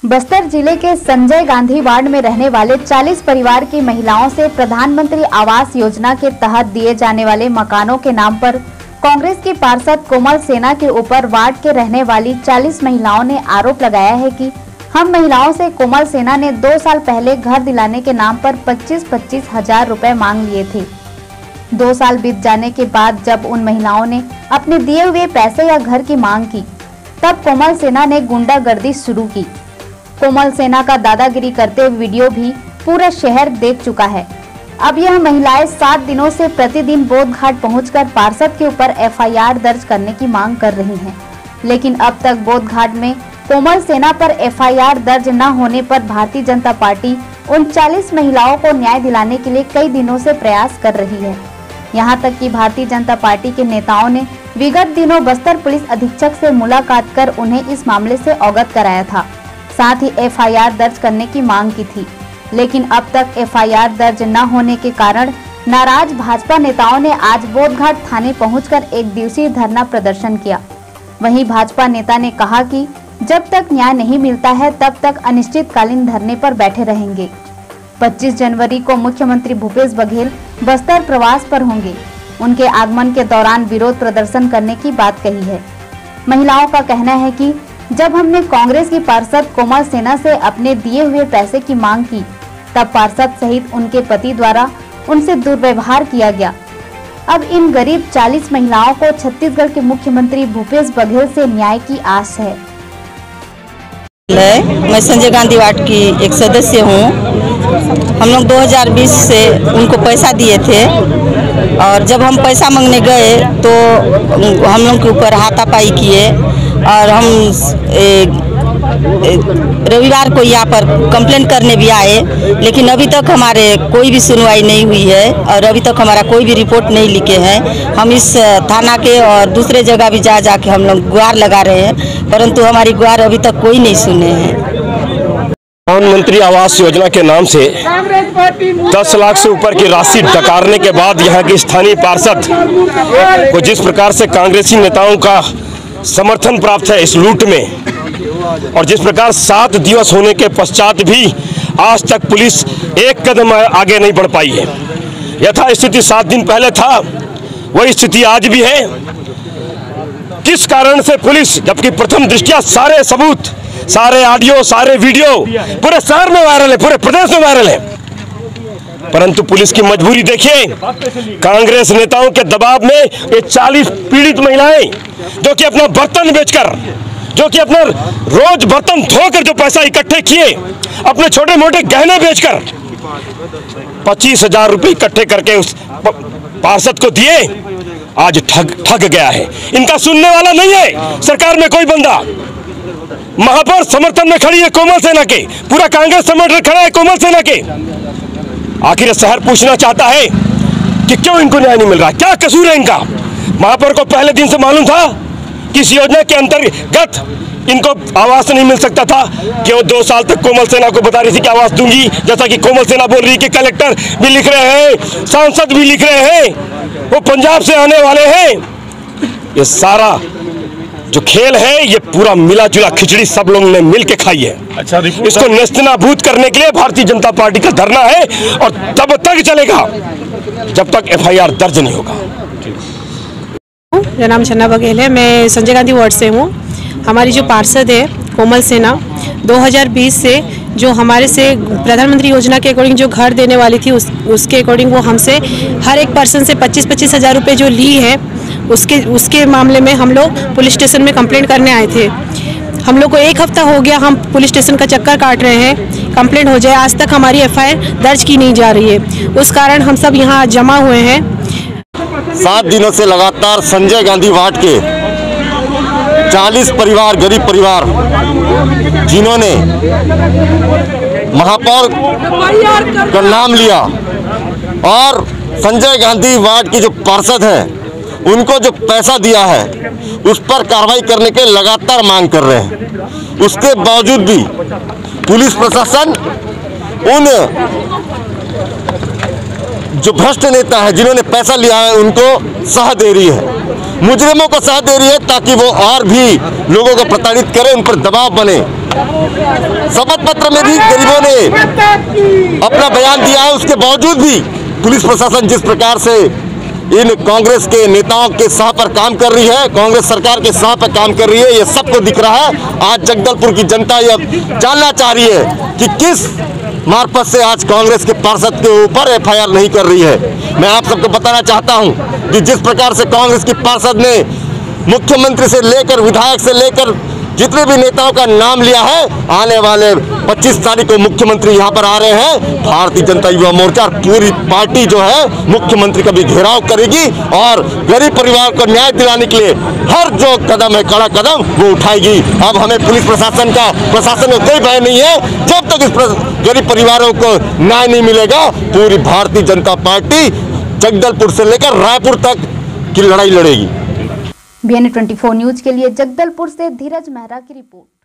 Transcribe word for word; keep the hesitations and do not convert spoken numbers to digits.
बस्तर जिले के संजय गांधी वार्ड में रहने वाले चालीस परिवार की महिलाओं से प्रधानमंत्री आवास योजना के तहत दिए जाने वाले मकानों के नाम पर कांग्रेस की पार्षद कोमल सेना के ऊपर वार्ड के रहने वाली चालीस महिलाओं ने आरोप लगाया है कि हम महिलाओं से कोमल सेना ने दो साल पहले घर दिलाने के नाम पर पच्चीस पच्चीस हजार रुपए मांग लिए थे। दो साल बीत जाने के बाद जब उन महिलाओं ने अपने दिए हुए पैसे या घर की मांग की, तब कोमल सेना ने गुंडागर्दी शुरू की। कोमल सेना का दादागिरी करते हुए वीडियो भी पूरा शहर देख चुका है। अब यह महिलाएं सात दिनों से प्रतिदिन बोधघाट पहुंचकर पार्षद के ऊपर एफ आई आर दर्ज करने की मांग कर रही हैं। लेकिन अब तक बोधघाट में कोमल सेना पर एफ आई आर दर्ज न होने पर भारतीय जनता पार्टी उन चालीस महिलाओं को न्याय दिलाने के लिए कई दिनों से प्रयास कर रही है। यहाँ तक कि भारतीय जनता पार्टी के नेताओं ने विगत दिनों बस्तर पुलिस अधीक्षक से मुलाकात कर उन्हें इस मामले से अवगत कराया था, साथ ही एफ आई आर दर्ज करने की मांग की थी। लेकिन अब तक एफ आई आर दर्ज न होने के कारण नाराज भाजपा नेताओं ने आज बोधघाट थाने पहुंचकर एक दिवसीय धरना प्रदर्शन किया। वहीं भाजपा नेता ने कहा कि जब तक न्याय नहीं मिलता है तब तक अनिश्चितकालीन धरने पर बैठे रहेंगे। पच्चीस जनवरी को मुख्यमंत्री भूपेश बघेल बस्तर प्रवास पर होंगे। उनके आगमन के दौरान विरोध प्रदर्शन करने की बात कही है। महिलाओं का कहना है कि जब हमने कांग्रेस की पार्षद कोमल सेना से अपने दिए हुए पैसे की मांग की, तब पार्षद सहित उनके पति द्वारा उनसे दुर्व्यवहार किया गया। अब इन गरीब चालीस महिलाओं को छत्तीसगढ़ के मुख्यमंत्री भूपेश बघेल से न्याय की आस है। मैं संजय गांधी वार्ड की एक सदस्य हूँ। हम लोग दो हज़ार बीस से उनको पैसा दिए थे और जब हम पैसा मांगने गए तो हम लोग के ऊपर हाथापाई किए और हम रविवार को यहाँ पर कंप्लेंट करने भी आए, लेकिन अभी तक हमारे कोई भी सुनवाई नहीं हुई है और अभी तक हमारा कोई भी रिपोर्ट नहीं लिखे हैं। हम इस थाना के और दूसरे जगह भी जा जा के हम लोग गुहार लगा रहे हैं, परंतु हमारी गुहार अभी तक कोई नहीं सुने हैं। प्रधानमंत्री आवास योजना के नाम से दस लाख से ऊपर की राशि डकारने के बाद यहाँ की स्थानीय पार्षद को जिस प्रकार से कांग्रेसी नेताओं का समर्थन प्राप्त है इस लूट में, और जिस प्रकार सात दिवस होने के पश्चात भी आज तक पुलिस एक कदम आगे नहीं बढ़ पाई है। यथा स्थिति सात दिन पहले था वही स्थिति आज भी है। किस कारण से पुलिस, जबकि प्रथम दृष्टया सारे सबूत, सारे ऑडियो, सारे वीडियो पूरे शहर में वायरल है, पूरे प्रदेश में वायरल है, परंतु पुलिस की मजबूरी देखिए। कांग्रेस नेताओं के दबाव में ये चालीस पीड़ित महिलाएं जो कि अपना बर्तन बेचकर, जो कि अपना रोज बर्तन धोकर जो पैसा इकट्ठे किए, अपने छोटे मोटे गहने बेचकर पच्चीस हजार रुपये इकट्ठे करके उस पार्षद को दिए, आज ठग ठग गया है। इनका सुनने वाला नहीं है सरकार में कोई बंदा। महापौर समर्थन में खड़ी है कोमल सेना के, पूरा कांग्रेस समर्थन खड़ा है कोमल सेना के। आखिर शहर पूछना चाहता है कि क्यों इनको न्याय नहीं मिल रहा, क्या कसूर है इनका। महापौर को पहले दिन से मालूम था कि इस योजना के अंतर्गत इनको आवास नहीं मिल सकता था कि वो दो साल तक कोमल सेना को बता रही थी कि आवास दूंगी, जैसा कि कोमल सेना बोल रही है कि कलेक्टर भी लिख रहे हैं, सांसद भी लिख रहे हैं, वो पंजाब से आने वाले हैं। ये सारा जो खेल है ये पूरा मिला जुला खिचड़ी सब लोगों ने मिल के खाई है। अच्छा, इसको नेस्तनाबूद करने के लिए भारतीय जनता पार्टी का धरना है और तब तक चलेगा जब तक एफ आई आर दर्ज नहीं होगा। मेरा नाम छन्ना बघेल है, मैं संजय गांधी वार्ड से हूँ। हमारी जो पार्षद है कोमल सेना दो हज़ार बीस से जो हमारे से प्रधानमंत्री योजना के अकॉर्डिंग जो घर देने वाली थी उस, उसके अकॉर्डिंग वो हमसे हर एक पर्सन से पच्चीस पच्चीस हज़ार रुपये जो ली है, उसके उसके मामले में हम लोग पुलिस स्टेशन में कंप्लेंट करने आए थे। हम लोग को एक हफ्ता हो गया, हम पुलिस स्टेशन का चक्कर काट रहे हैं, कंप्लेंट हो जाए, आज तक हमारी एफ आई आर दर्ज की नहीं जा रही है। उस कारण हम सब यहाँ जमा हुए हैं। सात दिनों से लगातार संजय गांधी वार्ड के चालीस परिवार, गरीब परिवार, जिन्होंने महापौर का नाम लिया और संजय गांधी वार्ड की जो पार्षद है उनको जो पैसा दिया है उस पर कार्रवाई करने के लगातार मांग कर रहे हैं। उसके बावजूद भी पुलिस प्रशासन उन जो भ्रष्ट नेता है जिन्होंने पैसा लिया है उनको सह दे रही है। मुजरिमों को साथ दे रही है ताकि वो और भी लोगों को प्रताड़ित करे, उन पर दबाव बने। शपथ पत्र में भी गरीबों ने अपना बयान दिया है, उसके बावजूद भी पुलिस प्रशासन जिस प्रकार से इन कांग्रेस के नेताओं के साह पर काम कर रही है, कांग्रेस सरकार के साह पर काम कर रही है, ये सबको दिख रहा है। आज जगदलपुर की जनता यह जानना चाह रही है कि किस मार्फत से आज कांग्रेस के पार्षद के ऊपर एफ आई आर नहीं कर रही है। मैं आप सबको बताना चाहता हूं कि जिस प्रकार से कांग्रेस की पार्षद ने मुख्यमंत्री से लेकर विधायक से लेकर जितने भी नेताओं का नाम लिया है, आने वाले पच्चीस तारीख को मुख्यमंत्री यहाँ पर आ रहे हैं। भारतीय जनता युवा मोर्चा और पूरी पार्टी जो है मुख्यमंत्री का भी घेराव करेगी और गरीब परिवार को न्याय दिलाने के लिए हर जो कदम है, कड़ा कदम वो उठाएगी। अब हमें पुलिस प्रशासन का प्रशासन में कोई भय नहीं है। जब तक इस गरीब परिवारों को न्याय नहीं मिलेगा, पूरी भारतीय जनता पार्टी जगदलपुर से लेकर रायपुर तक की लड़ाई लड़ेगी। B N twenty four news के लिए जगदलपुर से धीरज मेहरा की रिपोर्ट।